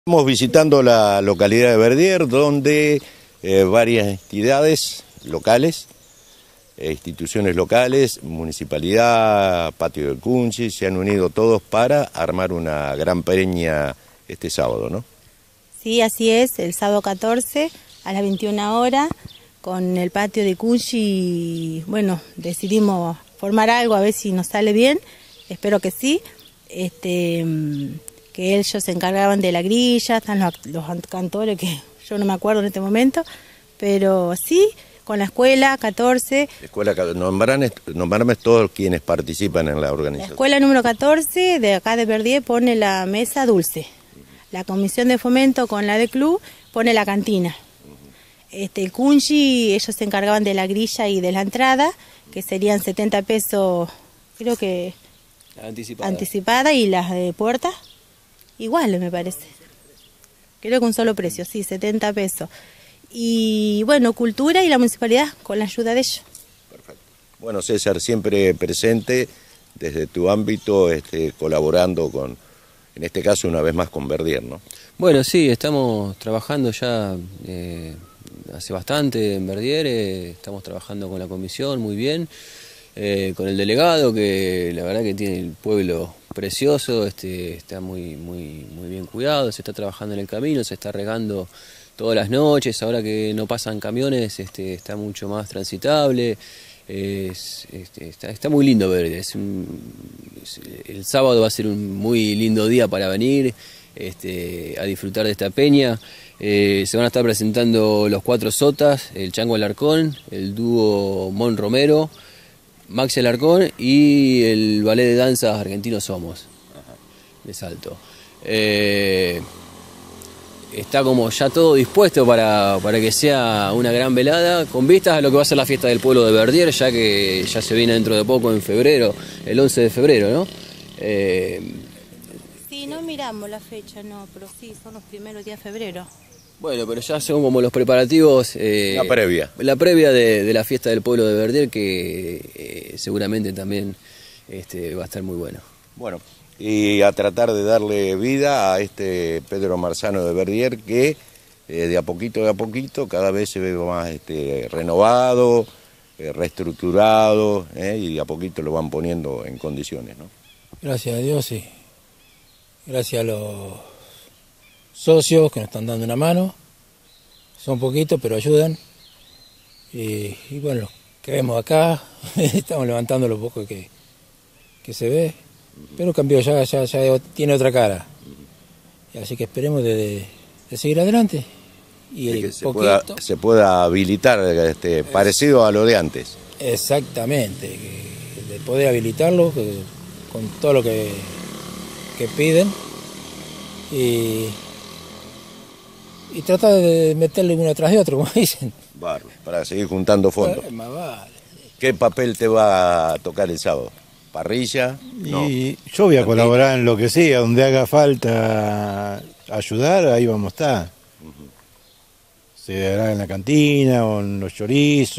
Estamos visitando la localidad de Verdier, donde varias entidades locales, instituciones locales, municipalidad, Patio del Cunchi, se han unido todos para armar una gran peña este sábado, ¿no? Sí, así es, el sábado 14 a las 21 horas, con el Patio de Cunchi, bueno, decidimos formar algo, a ver si nos sale bien, espero que sí. Que ellos se encargaban de la grilla, están los cantores que yo no me acuerdo en este momento, pero sí, con la escuela 14. Nombrame todos quienes participan en la organización. La escuela número 14 de acá de Verdier pone la mesa dulce, la comisión de fomento con la de club pone la cantina. El Cunchi, ellos se encargaban de la grilla y de la entrada, que serían 70 pesos, creo que anticipada, y las de puerta igual me parece, creo que un solo precio, sí, 70 pesos. Y bueno, cultura y la municipalidad con la ayuda de ellos. Perfecto. Bueno, César, siempre presente desde tu ámbito, colaborando con, en este caso una vez más con Verdier, ¿no? Bueno, sí, estamos trabajando ya hace bastante en Verdier, estamos trabajando con la comisión muy bien, con el delegado, que la verdad que tiene el pueblo precioso, está muy bien cuidado, se está trabajando en el camino, se está regando todas las noches, ahora que no pasan camiones, está mucho más transitable, está muy lindo ver, el sábado va a ser un muy lindo día para venir a disfrutar de esta peña. Se van a estar presentando los 4 sotas, el Chango Alarcón, el dúo Mon Romero, Maxi Alarcón y el ballet de danzas Argentinos Somos, de Salto. Está como ya todo dispuesto para que sea una gran velada, con vistas a lo que va a ser la fiesta del pueblo de Verdier, ya que ya se viene dentro de poco, en febrero, el 11 de febrero, ¿no? Sí, no miramos la fecha, no, pero sí, son los primeros días de febrero. Bueno, pero ya son como los preparativos, la previa de la fiesta del pueblo de Verdier, que seguramente también va a estar muy bueno. Bueno, y a tratar de darle vida a Pedro Marzano de Verdier, que de a poquito cada vez se ve más renovado, reestructurado, y de a poquito lo van poniendo en condiciones, ¿no? Gracias a Dios, sí. Gracias a los socios que nos están dando una mano, son poquitos pero ayudan, y bueno, que vemos acá, estamos levantando lo poco que se ve, pero cambió, ya tiene otra cara, así que esperemos de seguir adelante y que se pueda habilitar, parecido a lo de antes. Exactamente, de poder habilitarlo con todo lo que piden, y trata de meterle uno tras de otro, como dicen. Bárbaro, para seguir juntando fondos. Más vale. ¿Qué papel te va a tocar el sábado? ¿Parrilla? No. Y yo voy a colaborar en lo que sea, donde haga falta ayudar, ahí vamos a estar. Se hará en la cantina, o en los chorizos,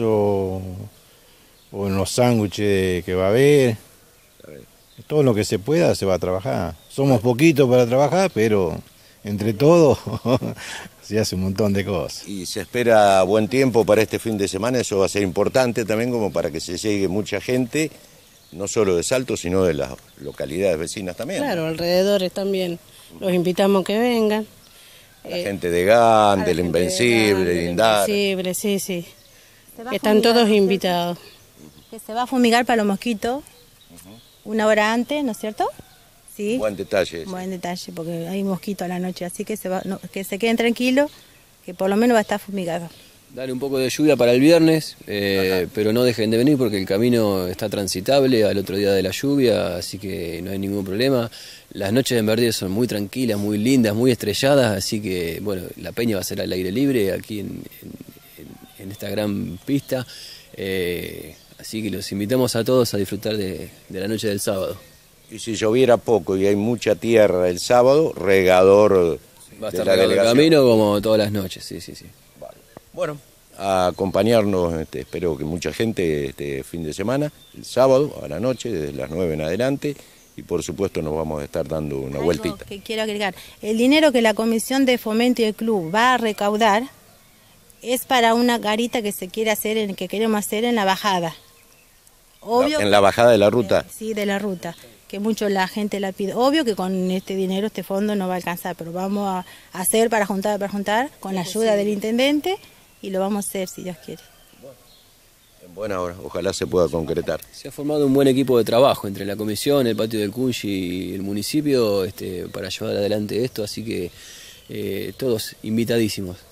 o en los sándwiches que va a haber. Todo lo que se pueda se va a trabajar. Somos poquitos para trabajar, pero entre todos se hace un montón de cosas. Y se espera buen tiempo para este fin de semana, eso va a ser importante también como para que se llegue mucha gente, no solo de Salto, sino de las localidades vecinas también. Claro, alrededores también, los invitamos que vengan. La gente de GAN, del Invencible, de Indar. Invencible, sí. Están todos invitados. Que se va a fumigar para los mosquitos, una hora antes, ¿no es cierto? Sí. Buen detalle. Buen detalle, porque hay mosquitos a la noche, así que que se queden tranquilos, que por lo menos va a estar fumigado. Dale un poco de lluvia para el viernes, pero no dejen de venir porque el camino está transitable al otro día de la lluvia, así que no hay ningún problema. Las noches en Verdier son muy tranquilas, muy lindas, muy estrelladas, así que bueno, la peña va a ser al aire libre aquí en esta gran pista, así que los invitamos a todos a disfrutar de la noche del sábado. Y si lloviera poco y hay mucha tierra el sábado, regador va a estar regado el camino como todas las noches, sí. Vale. Bueno, a acompañarnos, espero que mucha gente este fin de semana, el sábado a la noche, desde las 9 en adelante, y por supuesto nos vamos a estar dando una Algo vueltita. que quiero agregar, el dinero que la Comisión de Fomento y el Club va a recaudar es para una garita que se quiere hacer, que queremos hacer en la bajada. Obvio, En la bajada de la ruta. Sí, de la ruta, que mucho la gente la pide. Obvio que con este dinero, este fondo no va a alcanzar, pero vamos a hacer para juntar, con la ayuda del intendente, y lo vamos a hacer si Dios quiere. En buena hora, ojalá se pueda concretar. Se ha formado un buen equipo de trabajo entre la comisión, el patio del Cunchi y el municipio para llevar adelante esto, así que todos invitadísimos.